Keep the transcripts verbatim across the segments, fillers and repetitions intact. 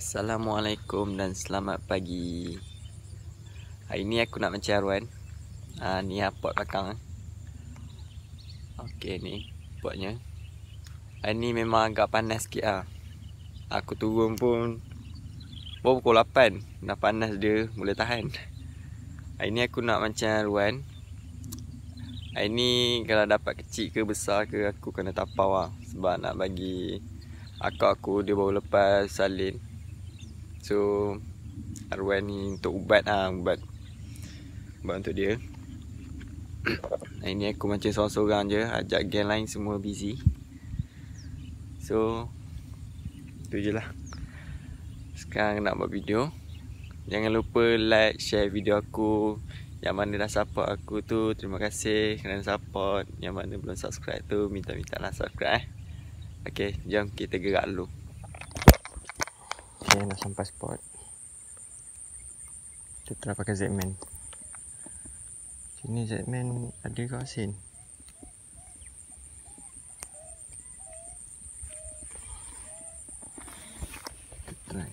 Assalamualaikum dan selamat pagi. Hari ni aku nak mancing aruan. ha, Ni lah pot belakang. Okey, ni potnya. Hari ni memang agak panas sikit lah. Aku turun pun baru pukul lapan. Dah panas dia, boleh tahan. Hari ni aku nak mancing aruan. Hari ni kalau dapat kecil ke besar ke, aku kena tapau lah. Sebab nak bagi akak aku, dia baru lepas salin. So aruan ni untuk ubat lah, ubat Ubat untuk dia. Hari ni aku mancing sorang-sorang je, ajak geng lain semua busy. So tu je lah. Sekarang nak buat video. Jangan lupa like, share video aku. Yang mana dah support aku tu, terima kasih kerana support. Yang mana belum subscribe tu, minta-minta lah subscribe eh. Okay, jom kita gerak dulu. Okay, nak sampai spot. Kita nak pakai Z-Man. Sini Z-Man ada kat asin. Kita try.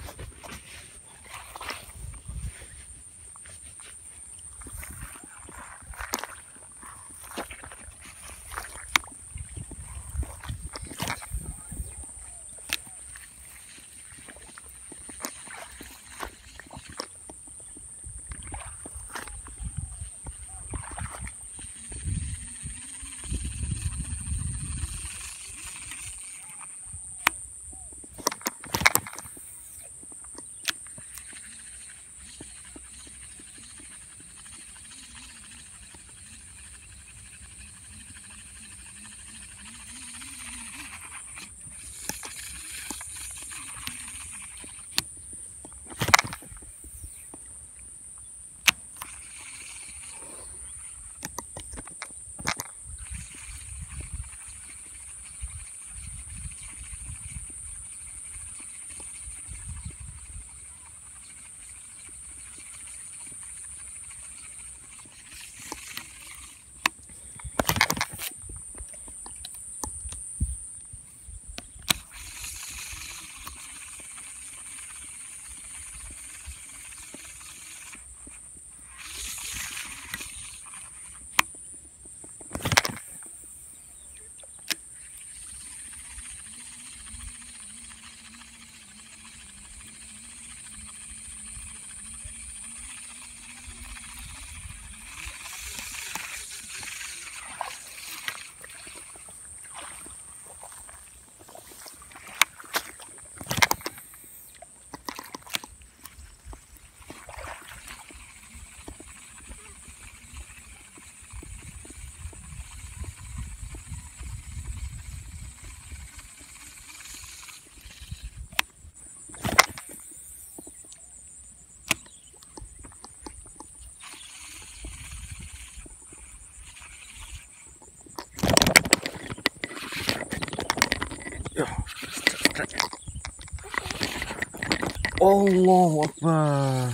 Allahu Akbar.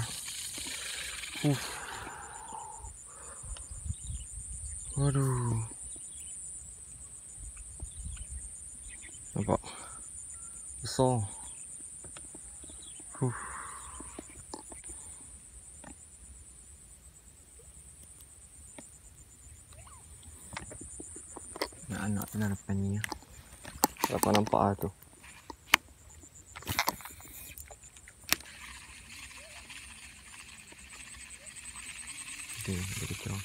Uf. Waduh. Nampak? Besar. Uf. Anak-anak tu dah depan ni. Dapat nampak lah tu. Dia boleh kecam.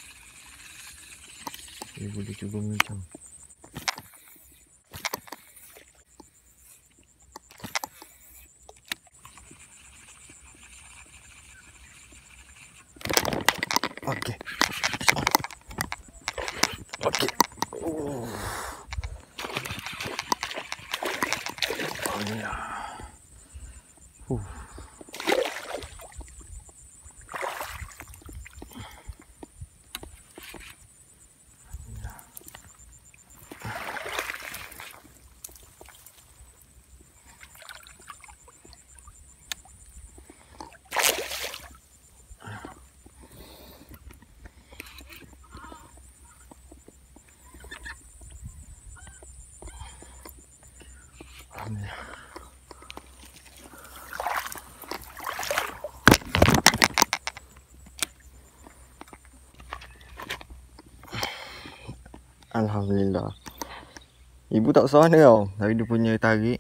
Dia boleh cuba mengecam. Okey. Okey. Oh. Oh ya. Uh. Alhamdulillah. Alhamdulillah. Ibu tak besar mana tau. Tapi dia punya tarik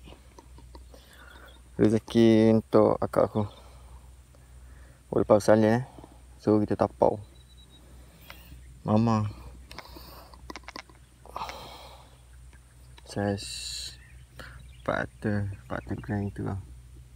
rezeki untuk akak aku. Boleh lepas salin eh. So kita tapau. Mama. Saiz empat ter, empat ter grand tu lah.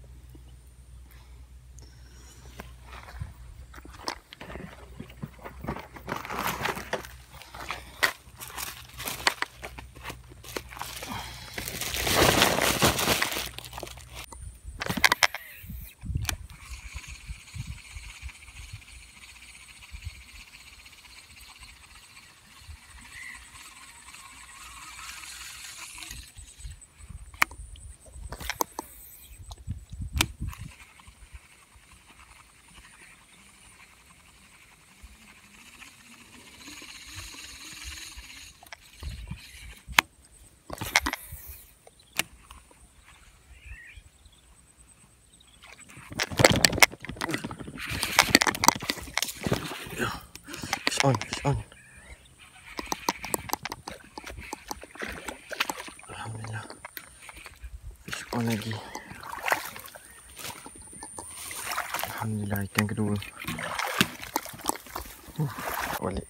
Fish on, fish on. Alhamdulillah. Fish on lagi. Alhamdulillah, ikan kedua. Uh, balik.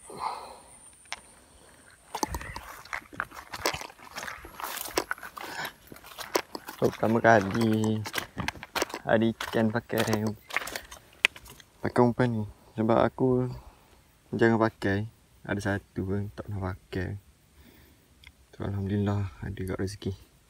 So, pertama kali ada ikan pakai pakai umpan ni. Sebab aku jangan pakai. Ada satu pun tak nak pakai. So, Alhamdulillah ada kat rezeki.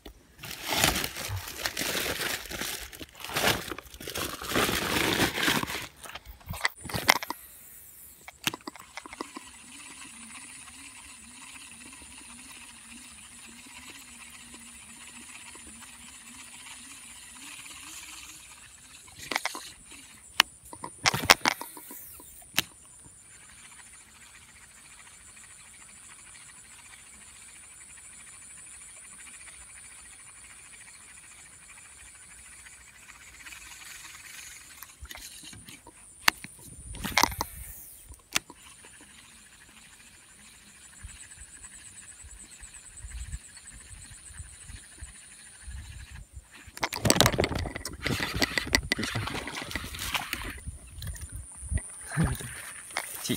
Cik.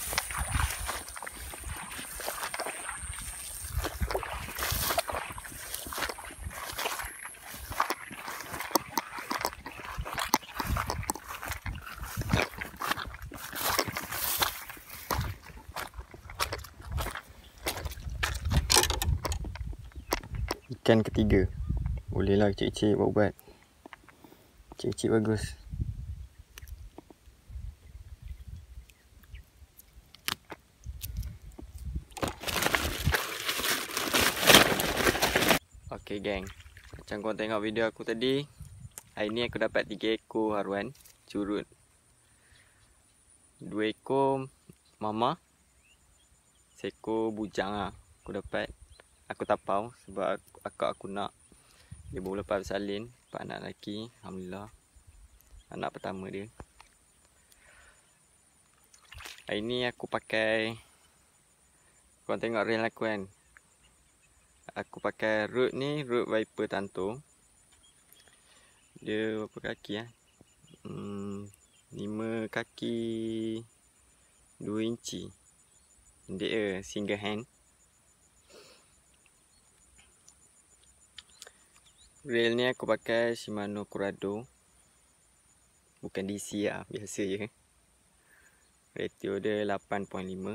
Ikan ketiga. Bolehlah cik-cik buat-buat. Cik-cik bagus. Okay gang, macam korang tengok video aku tadi, hari ni aku dapat tiga ekor haruan curut. Dua ekor mama, seekor bujang lah aku dapat. Aku tapau sebab akak aku nak. Dia baru lepas bersalin, empat anak lelaki. Alhamdulillah, anak pertama dia. Hari ni aku pakai, korang tengok reel aku kan, aku pakai Rode ni, Rode Viper Tanto. Dia berapa kaki lah? Hmm, lima kaki dua inci. Dia single hand. Reel ni aku pakai Shimano Curado. Bukan D C lah, biasa je. Ratio dia lapan perpuluhan lima.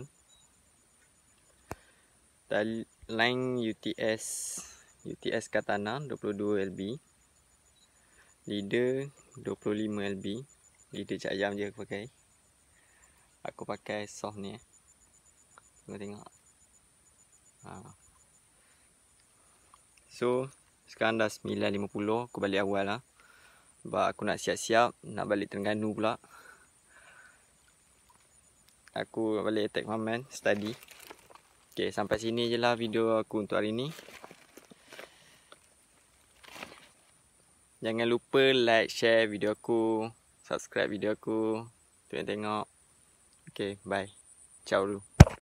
Line U T S U T S Katana dua puluh dua L B. Leader dua puluh lima L B. Leader cak ayam je aku pakai. Aku pakai soft ni eh. Tengok tengok. Ha. So sekarang dah sembilan lima puluh. Aku balik awal lah. Sebab aku nak siap-siap nak balik Terengganu pula. Aku balik attack Maman study. Okay, sampai sini je lah video aku untuk hari ni. Jangan lupa like, share video aku, subscribe video aku. Tengok-tengok. Okay, bye. Ciao dulu.